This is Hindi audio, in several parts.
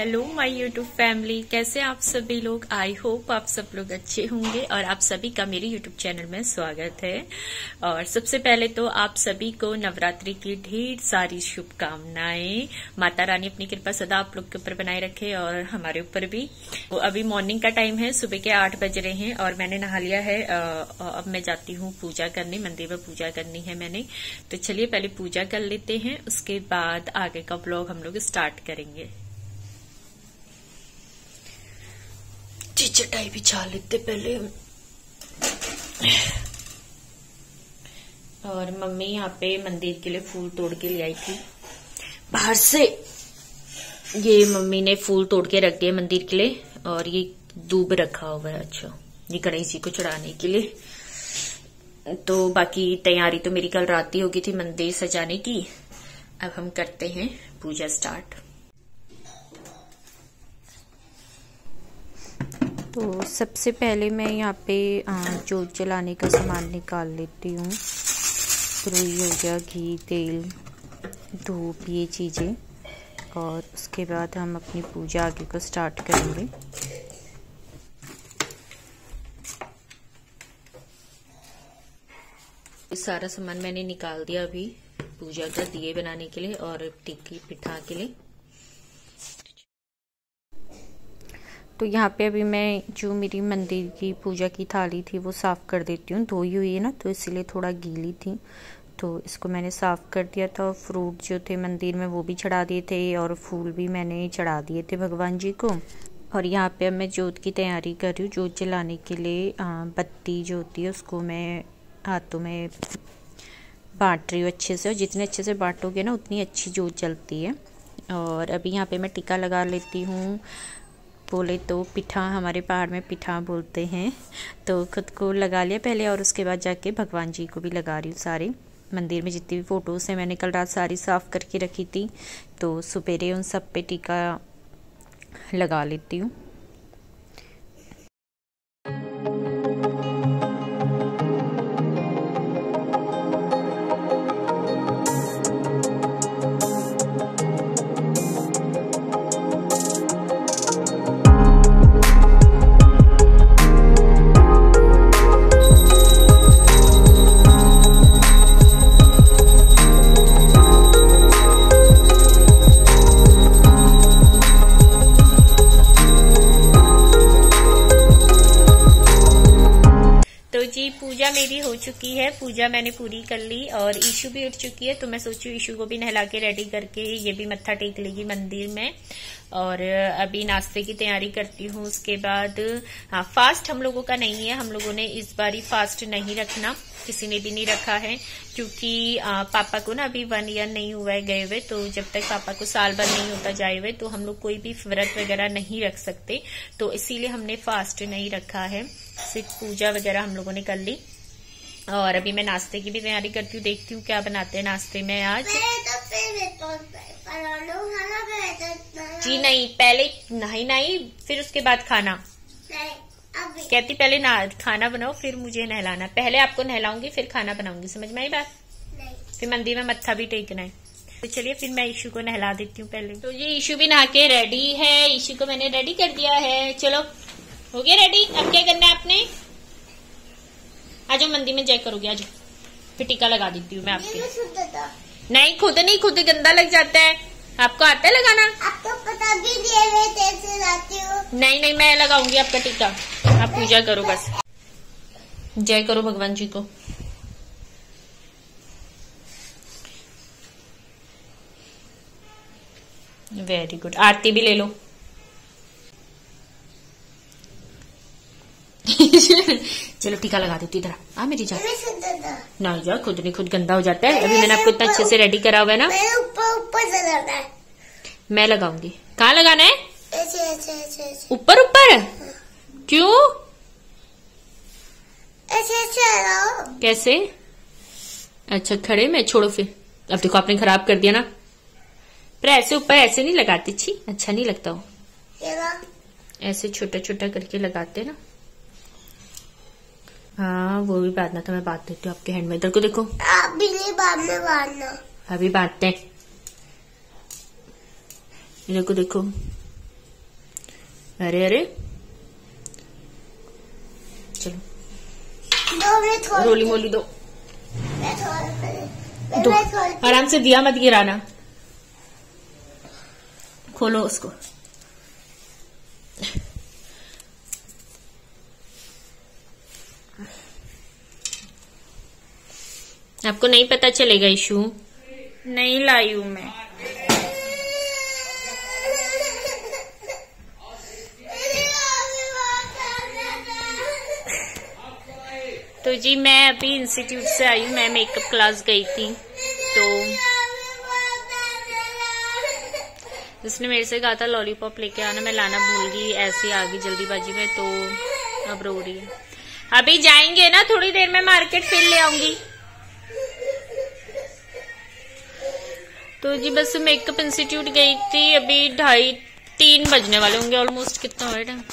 हेलो माय यूट्यूब फैमिली, कैसे आप सभी लोग। आई होप आप सब लोग अच्छे होंगे और आप सभी का मेरे यूट्यूब चैनल में स्वागत है। और सबसे पहले तो आप सभी को नवरात्रि की ढेर सारी शुभकामनाएं। माता रानी अपनी कृपा सदा आप लोग के ऊपर बनाए रखे और हमारे ऊपर भी। तो अभी मॉर्निंग का टाइम है, सुबह के 8 बज रहे हैं और मैंने नहा लिया है। अब मैं जाती हूँ पूजा करने, मंदिर में पूजा करनी है मैंने। तो चलिए पहले पूजा कर लेते हैं, उसके बाद आगे का ब्लॉग हम लोग स्टार्ट करेंगे। जी चटाई बिछा लेते पहले। और मम्मी यहाँ पे मंदिर के लिए फूल तोड़ के ले आई थी बाहर से। ये मम्मी ने फूल तोड़ के रख दिए मंदिर के लिए और ये दूब रखा हुआ है। अच्छा, ये गणेश जी को चढ़ाने के लिए। तो बाकी तैयारी तो मेरी कल रात ही होगी थी मंदिर सजाने की। अब हम करते हैं पूजा स्टार्ट। तो सबसे पहले मैं यहाँ पे जोत जलाने का सामान निकाल लेती हूँ। रुई हो गया, घी, तेल, धूप, ये चीज़ें। और उसके बाद हम अपनी पूजा आगे को स्टार्ट करेंगे। सारा सामान मैंने निकाल दिया अभी पूजा का दिए बनाने के लिए और टिक्की पिठा के लिए। तो यहाँ पे अभी मैं जो मेरी मंदिर की पूजा की थाली थी वो साफ़ कर देती हूँ। धोई हुई है ना, तो इसलिए थोड़ा गीली थी, तो इसको मैंने साफ़ कर दिया था। फ्रूट जो थे मंदिर में वो भी चढ़ा दिए थे और फूल भी मैंने चढ़ा दिए थे भगवान जी को। और यहाँ पे अब मैं जोत की तैयारी कर रही हूँ। जोत जलाने के लिए बत्ती जो होती है उसको मैं हाथों में बाँट रही हूँ अच्छे से। और जितने अच्छे से बाँटोगे ना उतनी अच्छी जोत जलती है। और अभी यहाँ पे मैं टीका लगा लेती हूँ। बोले तो पिठा, हमारे पहाड़ में पिठा बोलते हैं। तो खुद को लगा लिया पहले और उसके बाद जाके भगवान जी को भी लगा रही हूँ। सारे मंदिर में जितनी भी फ़ोटोज़ हैं मैंने कल रात सारी साफ़ करके रखी थी, तो सुपेरे उन सब पे टीका लगा लेती हूँ। पूजा मेरी हो चुकी है, पूजा मैंने पूरी कर ली और ईशू भी उठ चुकी है। तो मैं सोचू ईशू को भी नहला के रेडी करके ये भी मत्था टेक लेगी मंदिर में। और अभी नाश्ते की तैयारी करती हूँ। उसके बाद हाँ, फास्ट हम लोगों का नहीं है, हम लोगों ने इस बारी फास्ट नहीं रखना, किसी ने भी नहीं रखा है। क्योंकि पापा को ना अभी 1 ईयर नहीं हुआ है गए हुए, तो जब तक पापा को साल भर नहीं होता जाए हुए तो हम लोग कोई भी व्रत वगैरह नहीं रख सकते। तो इसीलिए हमने फास्ट नहीं रखा है, सिर्फ पूजा वगैरह हम लोगों ने कर ली। और अभी मैं नाश्ते की भी तैयारी करती हूँ, देखती हूँ क्या बनाते हैं नाश्ते में आज। जी नहीं, पहले नहीं फिर उसके बाद खाना। कहती पहले खाना बनाओ फिर मुझे नहलाना। पहले आपको नहलाऊंगी फिर खाना बनाऊंगी, समझ में आई बात? फिर मंदिर में मत्था भी टेकना है। तो चलिए फिर मैं ईशू को नहला देती हूँ पहले। तो ये ईशू भी नहा के रेडी है, ईशू को मैंने रेडी कर दिया है। चलो हो गया रेडी। अब क्या करना है आपने? आ जाओ मंदिर में जय करोगे, आ जाओ। फिर टीका लगा देती हूँ मैं आपके। नहीं खुद गंदा लग जाता है। आपको आता है लगाना? आपको पता भी नहीं, मैं लगाऊंगी आपका टीका। आप पूजा करो बस, जय करो भगवान जी को। वेरी गुड, आरती भी ले लो। चलो टीका लगा देती, इधर आ मेरी जान। ना जा, खुद नहीं खुद गंदा हो जाता है। अभी मैंने आपको इतना अच्छे से रेडी करा हुआ है ना। ऊपर से लगाना है। मैं लगाऊंगी। कहाँ लगाना है? ऐसे। ऊपर ऊपर? क्यों? ऐसे कैसे? अच्छा खड़े में, छोड़ो फिर। अब देखो आपने खराब कर दिया ना। पर ऐसे ऊपर ऐसे नहीं लगाती, छी अच्छा नहीं लगता हो। ऐसे छोटा छोटा करके लगाते ना। हाँ वो भी बांधना था, मैं बांध देती हूँ आपके हैंड में। इधर को देखो। अभी नहीं बांधना, अभी बांधते हैं। इधर को देखो, अरे अरे चलो रोली मोली दो, आराम से, दिया मत गिराना। खोलो उसको। आपको नहीं पता चलेगा इशू, नहीं लाई हूं मैं। तो जी मैं अभी इंस्टीट्यूट से आई हूँ, मैं मेकअप क्लास गई थी, तो उसने मेरे से कहा था लॉलीपॉप लेके आना, मैं लाना भूल गई, ऐसे आ गई जल्दीबाजी में, तो अब रो रही है। अभी जाएंगे ना थोड़ी देर में मार्केट, फिर ले आऊंगी। तो जी बस मेकअप इंस्टीट्यूट गई थी, अभी 2:30-3 बजने वाले होंगे ऑलमोस्ट। कितना हो रहा है?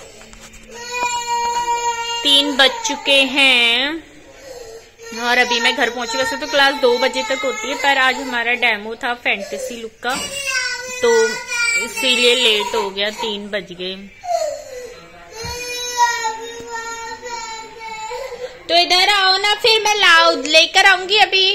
3 बज चुके हैं और अभी मैं घर पहुंची। वैसे तो क्लास 2 बजे तक होती है, पर आज हमारा डेमो था फैंटेसी लुक का, तो इसीलिए लेट हो गया, 3 बज गए। तो इधर आओ ना, फिर मैं लेकर आऊंगी अभी।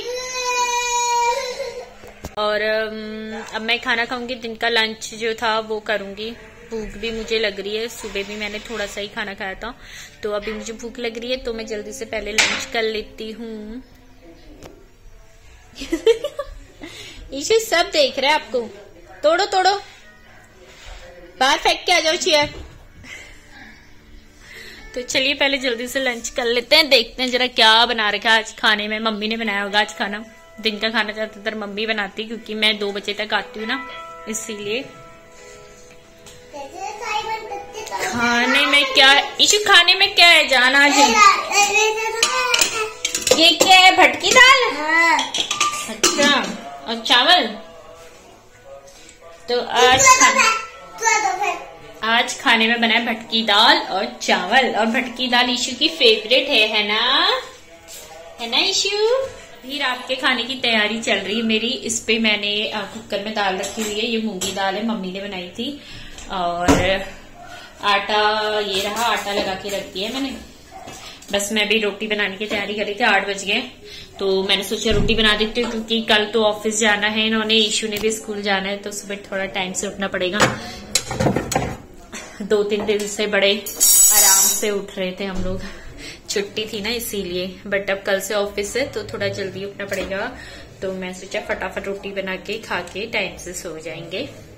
और अब मैं खाना खाऊंगी, दिन का लंच जो था वो करूंगी। भूख भी मुझे लग रही है, सुबह भी मैंने थोड़ा सा ही खाना खाया था, तो अभी मुझे भूख लग रही है, तो मैं जल्दी से पहले लंच कर लेती हूँ। ईशु सब देख रहे हैं आपको, तोड़ो तोड़ो, बाहर फेंक के आ जाओ चेयर। तो चलिए पहले जल्दी से लंच कर लेते हैं, देखते हैं जरा क्या बना रखा है आज खाने में। मम्मी ने बनाया होगा आज खाना, दिन का खाना ज्यादातर मम्मी बनाती, क्योंकि मैं 2 बजे तक आती हूँ ना, इसीलिए। खाने में क्या इशू, खाने में क्या है जान आज? ये क्या है, भटकी दाल? अच्छा, और चावल? तो आज खाने में बना है भटकी दाल और चावल, और भटकी दाल इशू की फेवरेट है ना? है ना इशू? भी रात के खाने की तैयारी चल रही है मेरी। इस पे मैंने कुकर में दाल रखी हुई है, ये मूंगी दाल है, मम्मी ने बनाई थी, और आटा ये रहा, आटा लगा के रख दिया है मैंने। बस मैं भी रोटी बनाने की तैयारी कर रही थी, 8 बज गए, तो मैंने सोचा रोटी बना देती हूँ, क्योंकि कल तो ऑफिस जाना है इन्होंने, ईशू ने भी स्कूल जाना है, तो सुबह थोड़ा टाइम से उठना पड़ेगा। 2-3 दिन से बड़े आराम से उठ रहे थे हम लोग, छुट्टी थी ना इसीलिए, बट अब कल से ऑफिस है तो थोड़ा जल्दी उठना पड़ेगा। तो मैं सोचा फटाफट रोटी बना के खा के टाइम से सो जाएंगे।